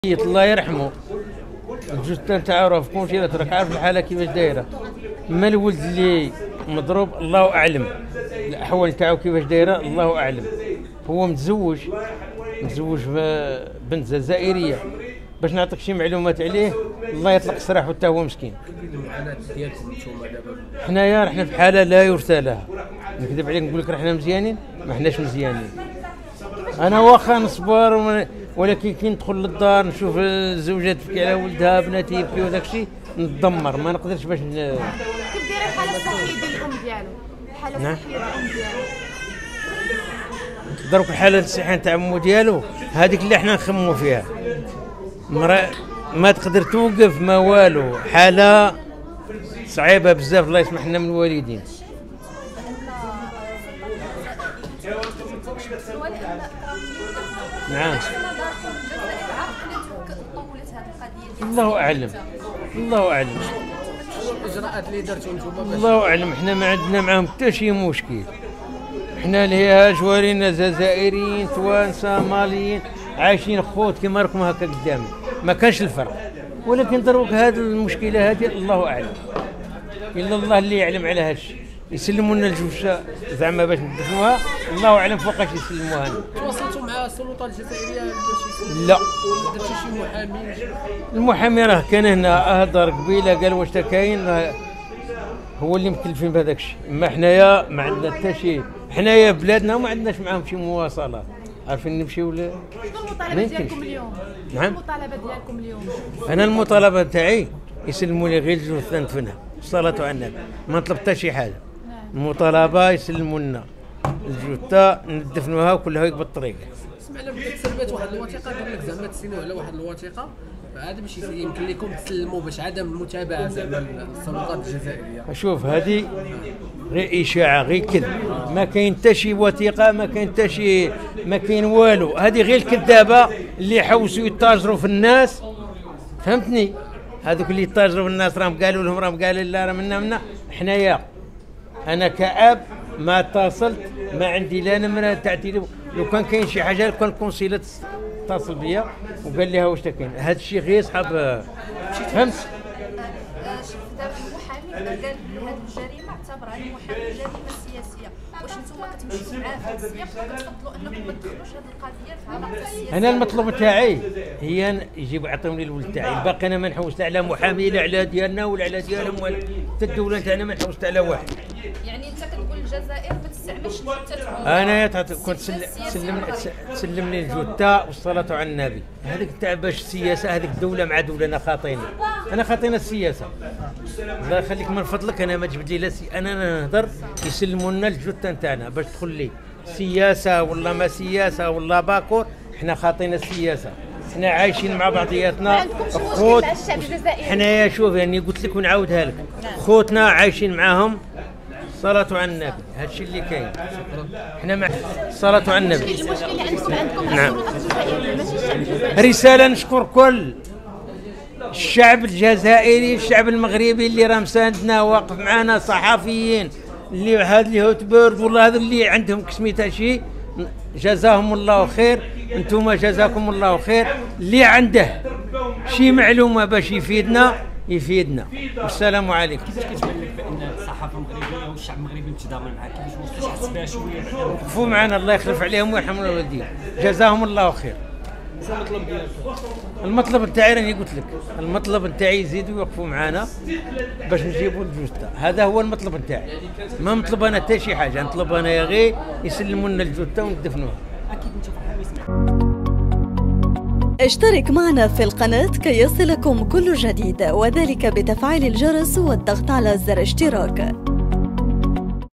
الله يرحمه الجثه نتاعو راه في كونتينات، راك عارف الحاله كيفاش دايره. اما الولد اللي مضروب الله اعلم الاحوال نتاعو كيفاش دايره، الله اعلم. هو متزوج بنت جزائريه. باش نعطيك شي معلومات عليه، الله يطلق سراحه حتى هو مسكين. حنايا رحنا في حاله لا يرثى لها. نكذب عليك نقول لك رحنا مزيانين، ما حناش مزيانين. انا واخا نصبر، ولكن كي ندخل للدار نشوف الزوجه تبكي على ولدها، بناتي يبكيو وداك الشيء نتدمر، ما نقدرش باش كيف دايره الحاله الصحيه ديال الام ديالو؟ الحاله الصحيه ديال الام ديالو دروك الحاله الصحيه نتاع امو ديالو هذيك اللي حنا نخمو فيها. ما تقدر توقف ما والو، حاله صعيبه بزاف. الله يسمح لنا من الوالدين. نعم الله اعلم، الله اعلم، الاجراءات اللي درتوا نتوما الله اعلم. احنا ما عندنا معاهم حتى شي مشكل. احنا اللي جوارينا جزائريين توانسه ماليين عايشين خوت كما راكم هكا قدامي، ما كانش الفرق. ولكن دروك هذه المشكله هذه الله اعلم، الا الله اللي يعلم على هذا الشيء. يسلموا لنا الجثه زعما باش ندفنوها، الله اعلم فوقاش يسلموها لنا. تواصلتوا مع السلطات الجزائريه باش لا، درتوا شي محامي؟ المحامي راه كان هنا اهدر قبيله، قال واش تا كاين، هو اللي مكلفين بهذاك الشيء. اما حنايا ما عندنا حتى شيء، حنايا بلادنا وما عندناش معاهم شي مواصلات، عارفين نمشيو شنو المطالبه ديالكم اليوم؟ نعم المطالبه ديالكم اليوم؟ انا المطالبه تاعي يسلموا لي غير الجثه ندفنها، الصلاه على النبي، ما نطلب حتى شي حاجه. المطالبه يسلموا لنا الجثه ندفنوها وكلها يقبل الطريق. سمعنا بلي تسربات واحد الوثيقه، قال لك زعما تسينوا على واحد الوثيقه عاد باش يمكن لكم تسلموا باش عدم المتابعه زعما السلطات الجزائريه. شوف هذه غير اشاعه، غير كذب، ما كاين حتى شي وثيقه، ما كاين حتى شي، ما كاين والو. هذه غير الكذابه اللي يحوسوا يتاجروا في الناس، فهمتني؟ هذوك اللي يتاجروا في الناس راهم قالوا لهم، راهم قالوا لا راه منا حنايا. انا كأب ما اتصلت، ما عندي لا نمره تاع تليفون. لو كان كاين شي حاجه كان القنصله اتصل بيا وقال لها واش كاين. هذا الشيء غير صحاب، فهمت؟ شفت المحامي قال هذه الجريمه اعتبرها المحامي جريمه سياسيه. واش نتوما كتمشيو معاه في هذا السياق وكتفضلوا انكم ما تدخلوش هذه القضيه في علاقه السياسيه؟ انا المطلوب تاعي هي يجيبوا يعطوني الولد تاعي. الباقي انا ما نحوس لا على محامي لا على ديالنا ولا على ديالهم ولا حتى الدوله تاعنا، ما نحوس على واحد. يعني انت كتقول الجزائر ما تستعملش الجثه؟ انا كنت تسلم لي الجثه والصلاه على النبي. هذيك تاع باش السياسه، هذيك الدوله مع دوله. انا خاطينا السياسه. الله يخليك من فضلك، انا ما تجبد لي لا انا نهضر يسلموا لنا الجثه نتاعنا باش تدخل لي سياسه ولا ما سياسه ولا باكور. احنا خاطينا السياسه، احنا عايشين مع بعضياتنا خوت. حنايا شوف يعني قلت لك ونعاودها لك، خوتنا عايشين معاهم، صلاة على النبي. هذا الشيء اللي كاين. احنا مع صلاة على النبي. المشكل اللي عندكم نعم. السلطات الجزائريه ماشي الشعب الجزائري. رسالة نشكر كل الشعب الجزائري، الشعب المغربي اللي راه مساندنا واقف معنا، صحفيين اللي هاد اللي هوتبرد والله هذو اللي عندهم كسميتها شيء، جزاهم الله خير. انتم جزاكم الله خير. اللي عنده شي معلومة باش يفيدنا. والسلام عليكم. كيفاش كتبان لك بان الصحافه المغربيه والشعب المغربي متضامن معك؟ كيفاش وصلتي حسبها شويه وقفوا معنا، الله يخلف عليهم ويرحم الوالدين، جزاهم الله خير. المطلب ديالك؟ المطلب نتاعي راني قلت لك، المطلب نتاعي يزيدوا يوقفوا معنا باش نجيبوا الجثه. هذا هو المطلب نتاعي. ما نطلب انا حتى شي حاجه، نطلب انا غير يسلموا لنا الجثه وندفنوها. اكيد انت فرحان. اشترك معنا في القناة كي يصلكم كل جديد، وذلك بتفعيل الجرس والضغط على زر اشتراك.